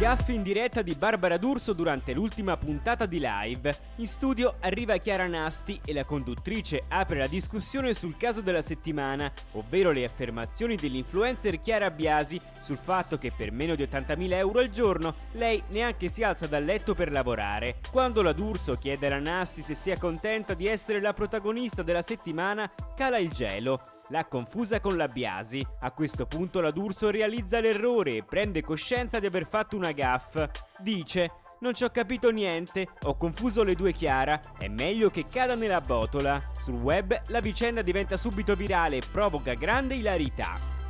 Gaffe in diretta di Barbara D'Urso durante l'ultima puntata di Live. In studio arriva Chiara Nasti e la conduttrice apre la discussione sul caso della settimana, ovvero le affermazioni dell'influencer Chiara Biasi sul fatto che per meno di 80.000 euro al giorno lei neanche si alza dal letto per lavorare. Quando la D'Urso chiede alla Nasti se sia contenta di essere la protagonista della settimana, cala il gelo. L'ha confusa con la Biasi. A questo punto la D'Urso realizza l'errore e prende coscienza di aver fatto una gaffe. Dice: "Non ci ho capito niente, ho confuso le due Chiara, è meglio che cada nella botola". Sul web la vicenda diventa subito virale e provoca grande ilarità.